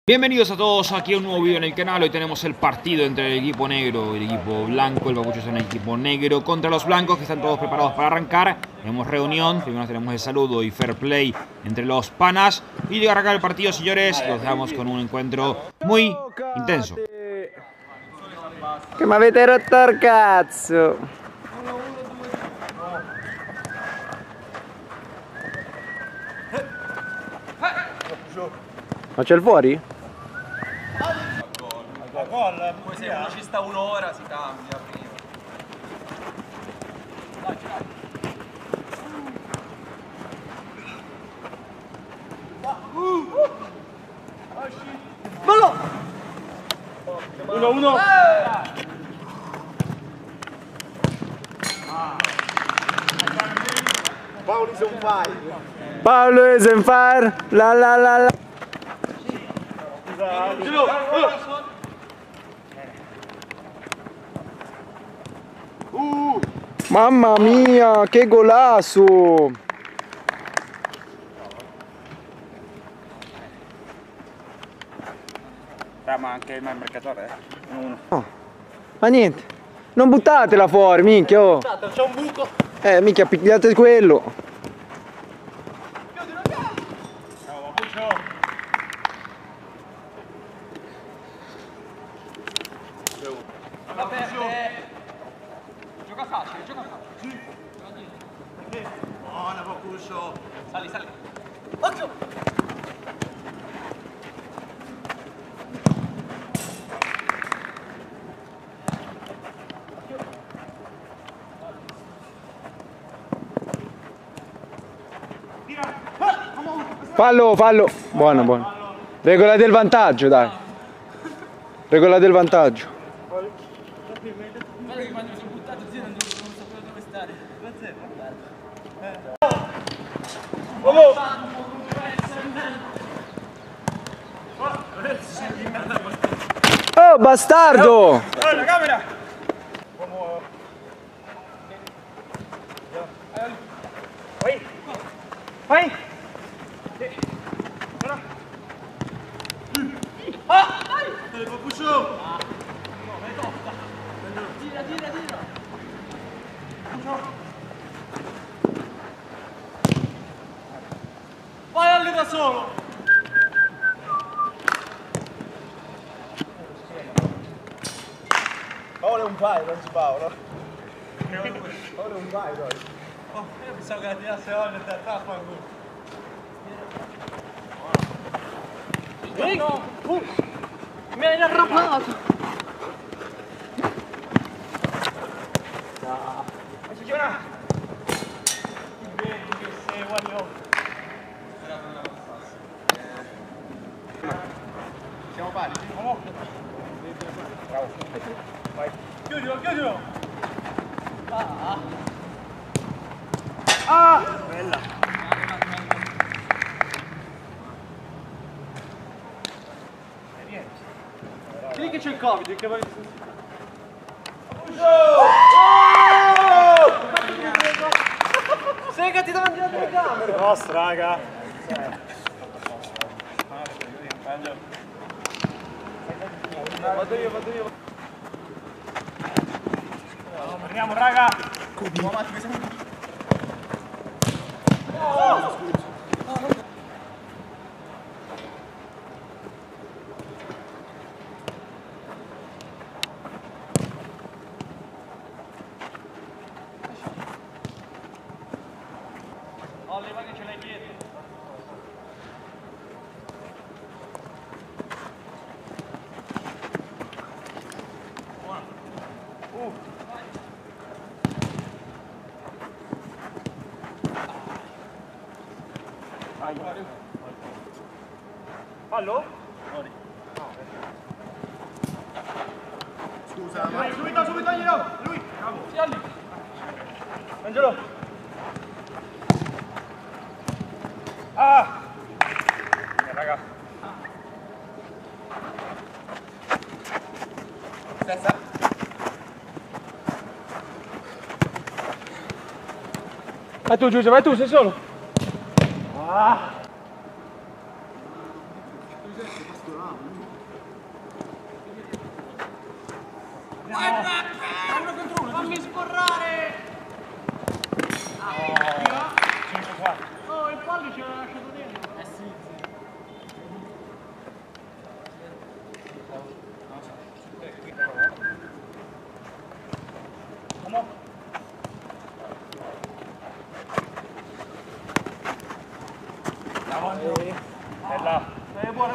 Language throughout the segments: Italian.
Bienvenidos a todos aquí a un nuevo video en el canal. Hoy tenemos el partido entre el equipo negro y el equipo blanco. El Papucho es el equipo negro contra los blancos, que están todos preparados para arrancar. Tenemos reunión, primero tenemos el saludo y fair play entre los panas. Y llega a arrancar el partido, señores. Los dejamos con un encuentro muy intenso. Che mi avete rotto il cazzo! Ma c'è il fuori? A gol, poi se uno ci sta un'ora si cambia prima. Ballo! 1-1. Paolo is on fire. Paolo is on fire! La la la la! Mamma mia, che golasso! Ma anche il marcatore, uno. Oh, ma niente, non buttatela fuori, minchia! Oh. C'è un buco. Minchia, pigliate quello! Vabbè, gioca facile, gioca facile. Buona, Papuccio. Sali, sali. Occhio! Fallo, fallo! Buono, buono. Regola del vantaggio, dai. Regola del vantaggio. Guarda che quando mi sono buttato zio non sapevo dove stare. Oh, bastardo! La camera! Vai! Vai! Dai, Papuccio! Tira, tira, tira! Vai alle da solo! Paolo è un paio, oggi Paolo. Paolo è un paio oggi. Oh, io pensavo che la tirasse Olle da tappa ancora. Mi hai arrabbiato! No! Signora! Vedi che sei, guarda! Siamo pari? Bravo! Vai! Chiudilo, chiudilo! Ah! Bella! Lì che c'è il Covid, che vai... Segati davanti alla telecamera! Nostra, raga! Vado io. Andiamo, raga! Leva che ce l'hai dietro. Buona. Vai. Fallo? Fuori. Scusa, vai, subito, glielo! Lui! Bravo! Sì, lì! Angelo! Ah! Raga! Stessa! Vai tu Giuseppe, vai tu, sei solo! Ah! Uno contro uno, fammi scorrare! 5-4. Oh, il pollice l'ha lasciato dentro. Sì. Bella. Buona.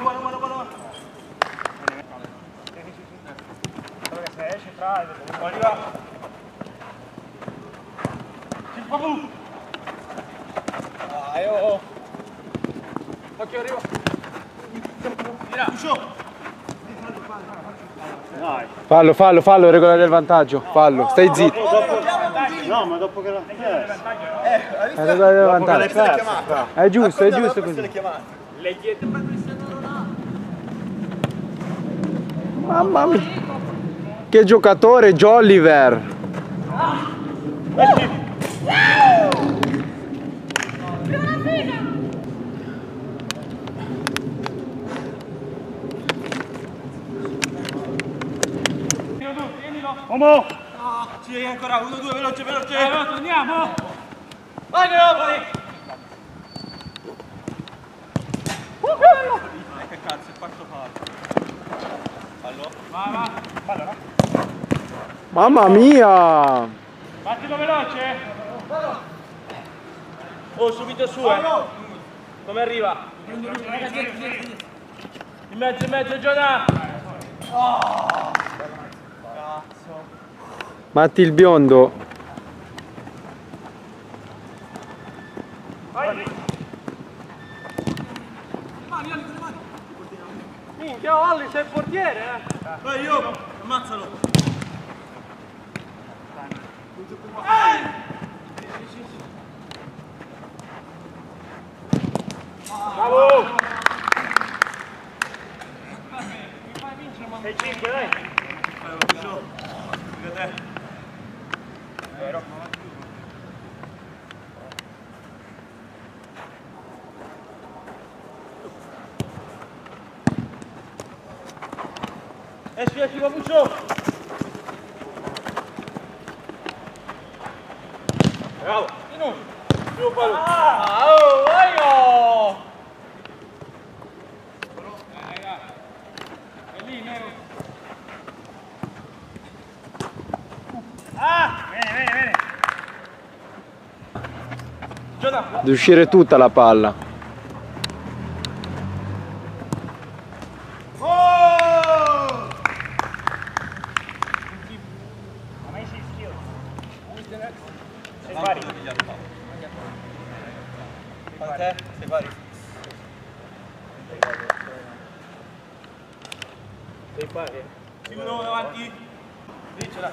Se esce tra arriva. Il papù. Occhio, arriva. Tira. Fallo, regola del vantaggio. Fallo, stai zitto. No, ma dopo che l'ha chiesto. Regola del vantaggio. È giusto così. Le dietro per Mamma mia. Che giocatore Jolliver. Uomo! Sì, ancora 1-2, veloce! Allora, torniamo! Vai, Gropoli! Che cazzo, il quarto fallo. Va. Fallo, no? Mamma mia. Battilo veloce! Oh, subito su, Come arriva? In mezzo, Giona! Matti il biondo. Vai! Minchia, Olli, sei il portiere, Vai, io! Ammazzalo! Bravo! Sei 5, dai! Vero? Esci, Papuccio! Bravo! Più palo! Vai! È lì, Nero! Bene! Giona! Deve uscire tutta la palla. Sei pari? Quant'è? Sei pari? Sei pari? Uno avanti. Lì ce l'ha.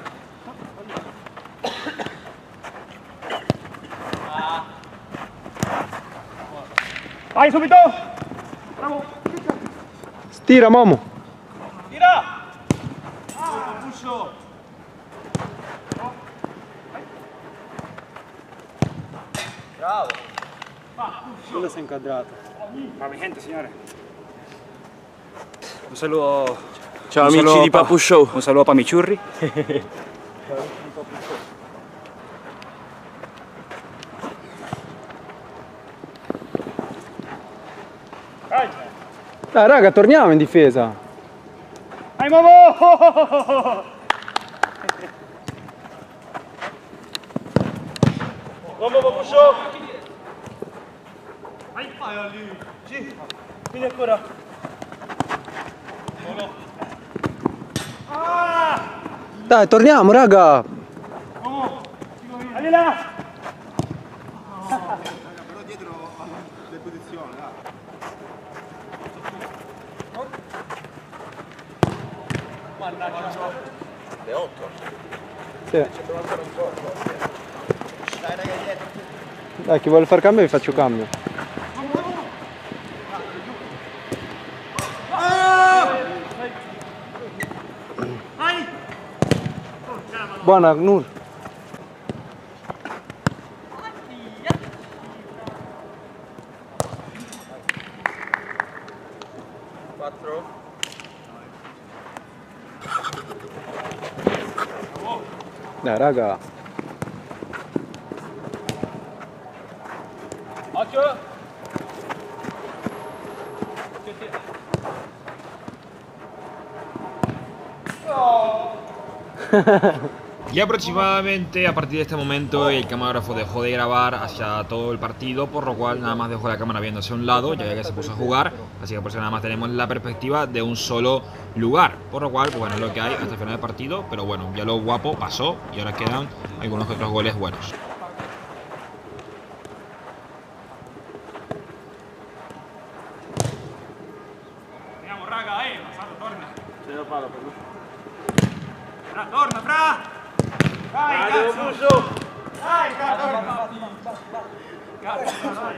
Vai subito! Bravo! Stira, Momo. Tira! Puscio! Bravo! Quello si è inquadrato. Ma niente, signore. Un saluto. Ciao amici di Papu Show. Un saluto a Pamiciurri. Dai raga, torniamo in difesa. Vai Momo! Momo Papu Show! Vai lì! Sì! Vieni ancora! Dai, torniamo raga. Vai là! Però dietro le posizioni, Mannaggia! le 8. Sì. Dai raga dietro. Dai, chi vuole far cambio vi faccio cambio. Vai! Buona Nur. Dai, raga. Occhio! Y aproximadamente a partir de este momento el camarógrafo dejó de grabar hacia todo el partido, por lo cual nada más dejó la cámara viéndose a un lado, ya que se puso a jugar, así que por eso nada más tenemos la perspectiva de un solo lugar, por lo cual, pues bueno, es lo que hay hasta el final del partido, pero bueno, ya lo guapo pasó y ahora quedan algunos otros goles buenos. Andiamo raga, passato, torna. Ce lo palo per lui. Fra, torna, Fra! Dai, cazzo! Dai, cazzo! Cazzo, dai!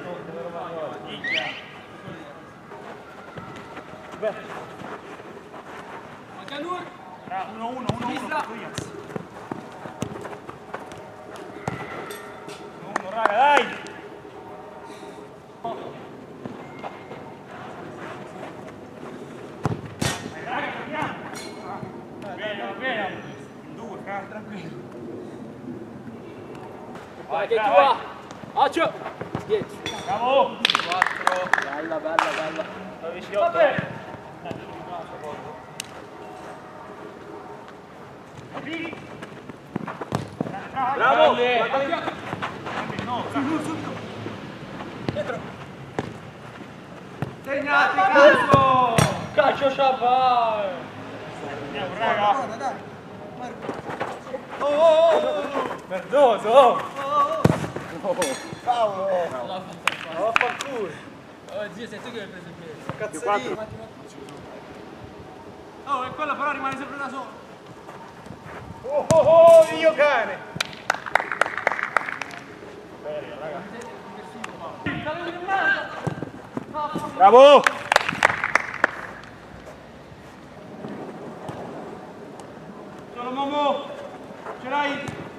Manca lui! Fra, 1-1, Riyaz. 1-1, raga, dai! Tranquillo. Vai che tua! Occhio! 10. Bravo! 4. Bella, bella, bella. 12, 8. Bravo! No, subito! Dietro! Segnati, cazzo! Calcio Chaval! Andiamo, raga! Verdoso! Paolo! Vaffanculo! Oh zio, sei tu che hai preso il piede. Cazzo di... Oh, e quello però rimane sempre da solo! Oh, io cane! Bravo! Solo Momo! Ce l'hai?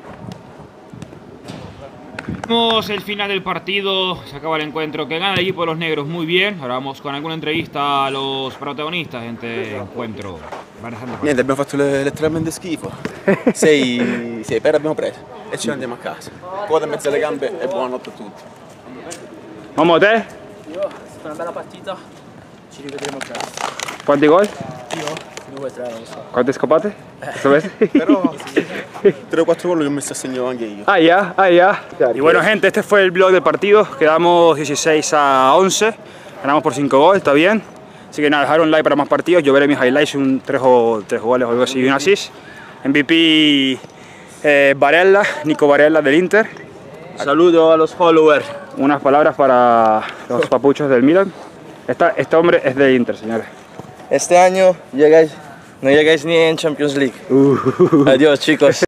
Vemos el final del partido, se acaba el encuentro, que gana el equipo de los negros muy bien. Ahora vamos con alguna entrevista a los protagonistas de este encuentro. Niente, abbiamo fatto letteralmente schifo. 6 per abbiamo preso e ce ne andiamo a casa. Coda in mezzo alle gambe e buonanotte a tutti. Momo, te? Io, è stata una bella partita. Ci rivedremo presto. Quanti gol? Io? 2, 3, non lo so. Quante scopate? Però 3 o 4 gol li ho messi a segno anche io. Ah, ya, ah, ya. Y bueno, gente, este fue el vlog del partido. Quedamos 16-11. Ganamos por 5 goles, está bien. Así que nada, dejar un like para más partidos. Yo veré mis highlights, 3 goles o algo así y un assist. MVP Barella, Nico Barella del Inter. Saludo a los followers. Unas palabras para los papuchos del Milan. Este hombre es del Inter, señores. Este año no llegáis ni en Champions League. Adiós, chicos.